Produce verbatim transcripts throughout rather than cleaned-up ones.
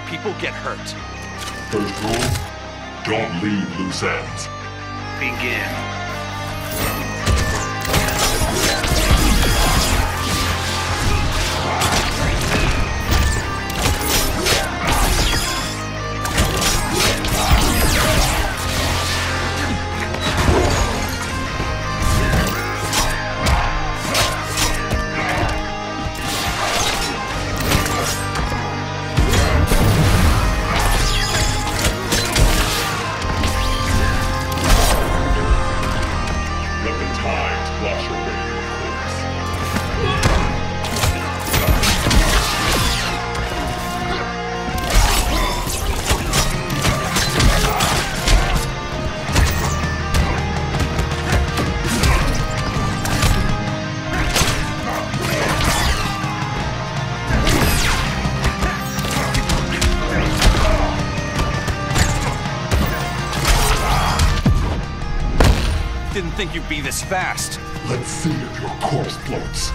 people get hurt. First rule, don't leave loose ends. Begin. Didn't think you'd be this fast. Let's see if your corpse floats.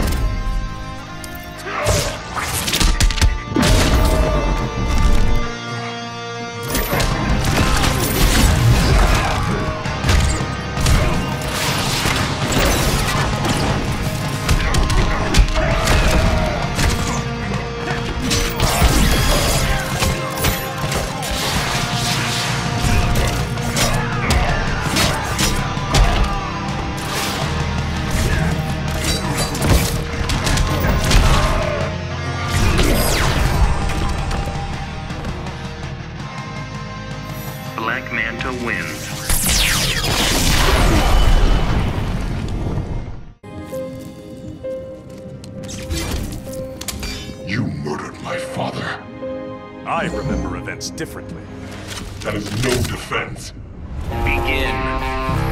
Black Manta wins. You murdered my father. I remember events differently. That is no defense. Begin.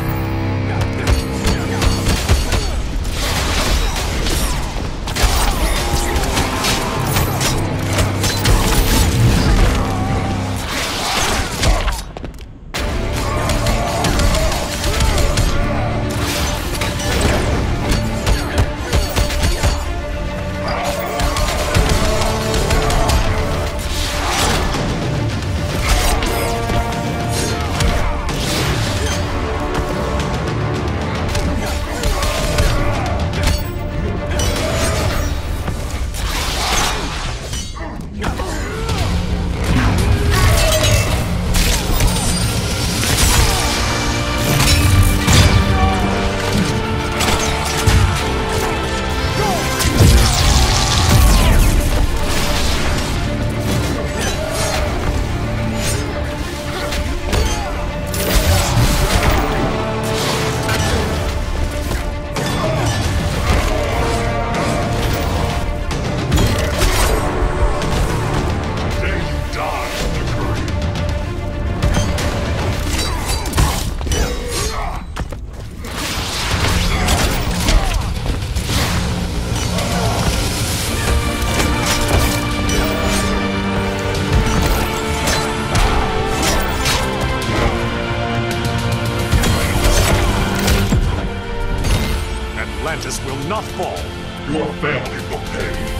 Atlantis will not fall. Your family will pay.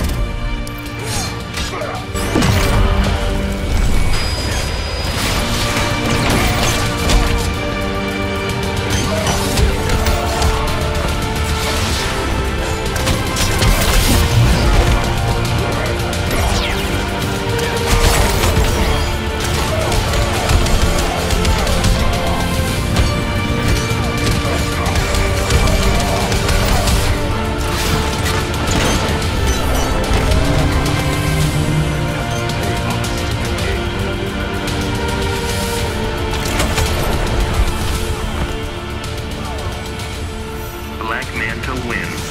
Black Manta wins.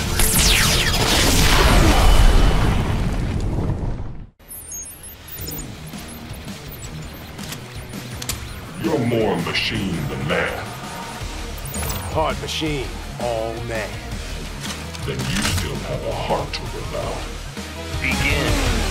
You're more machine than man. Hard machine, all man. Then you still have a heart to rebel. Begin.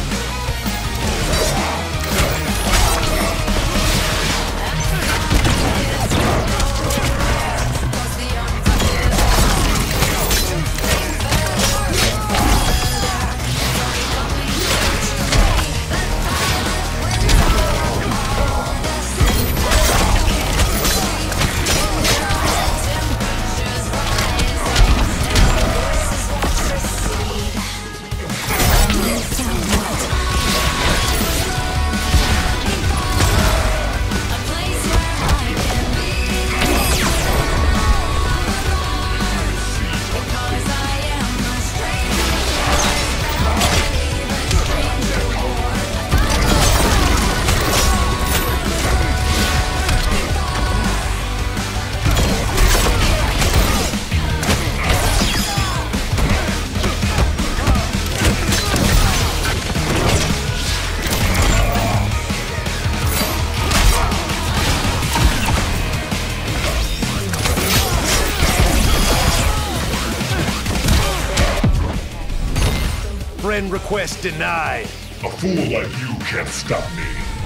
Friend request denied. A fool like you can't stop me.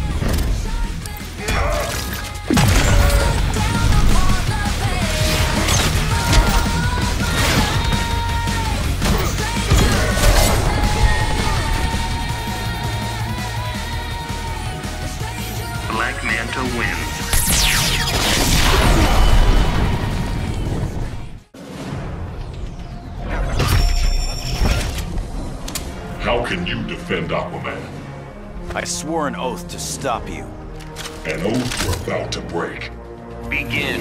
Black Manta wins. How can you defend Aquaman? I swore an oath to stop you. An oath you're about to break. Begin.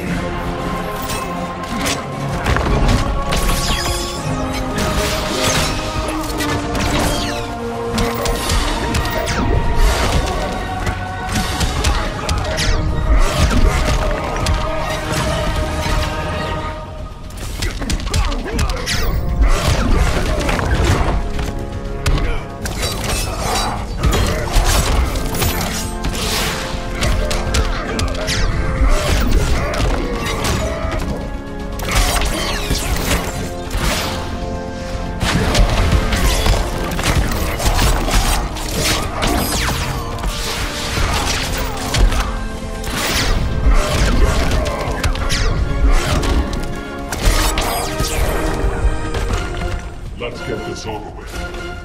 Let's get this over with.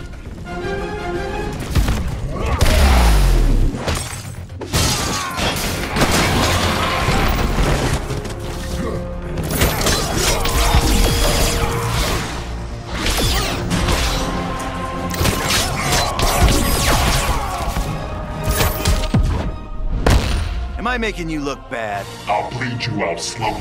Am I making you look bad? I'll bleed you out slowly.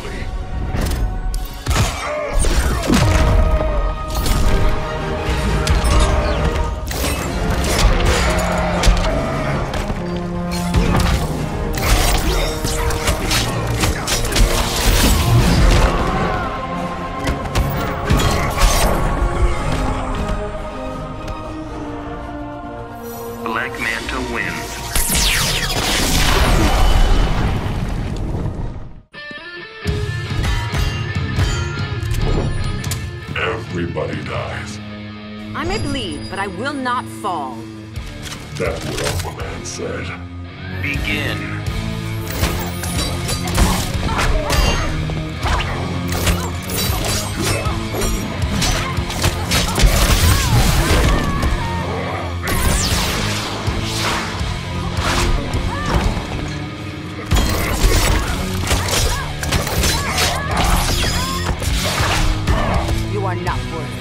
Black Manta wins. Everybody dies. I may bleed, but I will not fall. That's what Aquaman said. Begin. You are not worthy.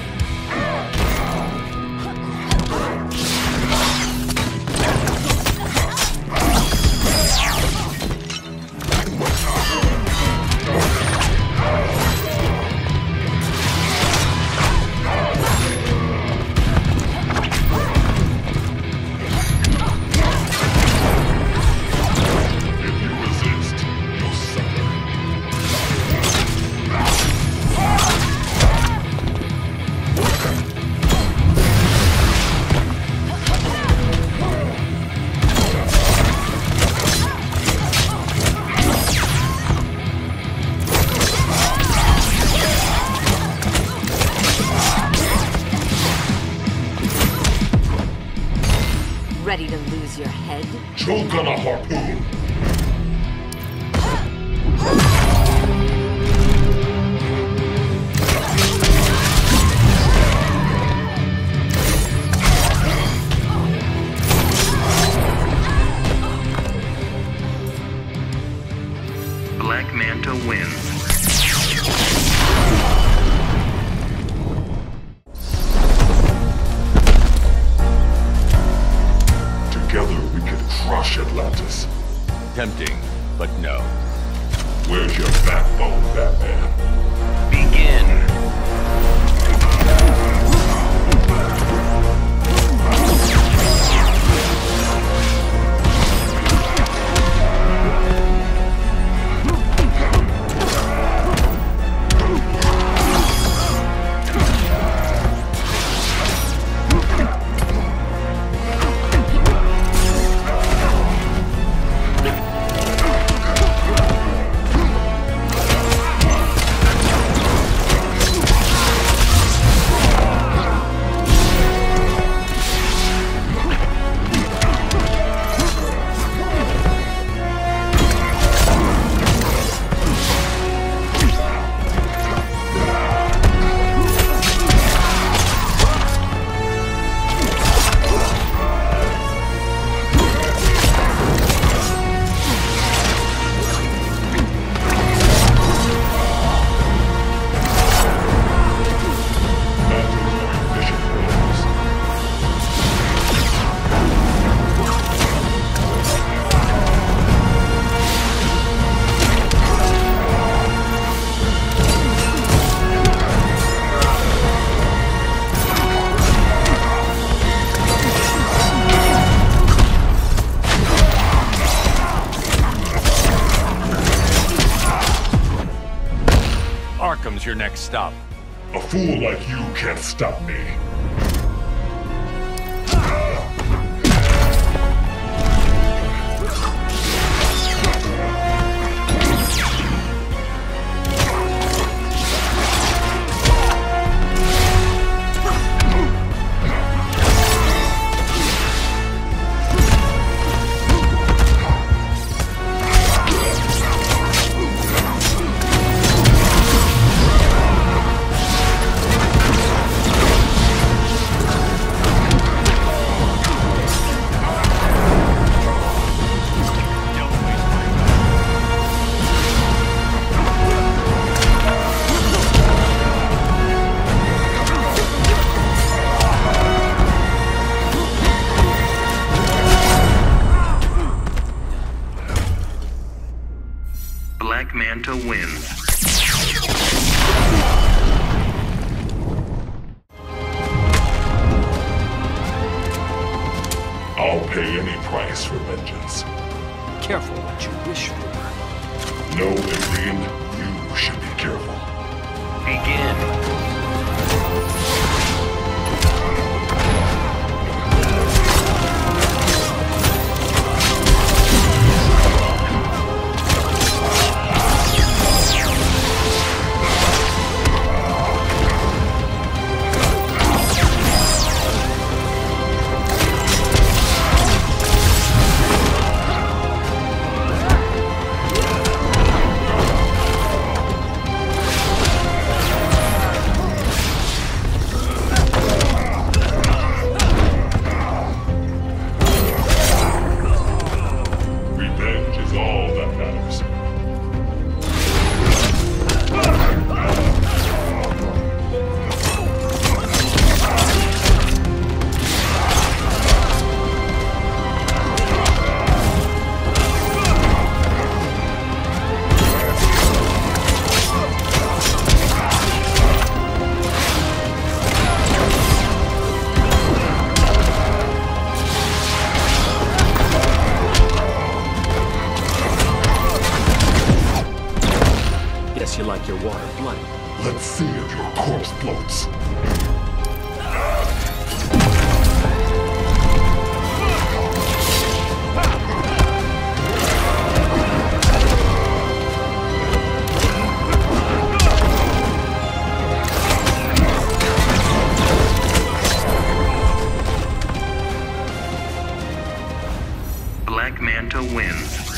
If you resist, you'll suffer. Ready to lose your head? Choke on a harpoon. Black Manta wins. Together we could crush Atlantis. Tempting, but no. Where's your backbone, Batman? Begin. your next stop? A fool like you can't stop me. Black Manta wins. I'll pay any price for vengeance. Careful what you wish for. No, Adrian, you should be careful. Begin. Revenge is all that matters. Guess you like your water bloody. Let's see if your corpse floats. Black Manta wins.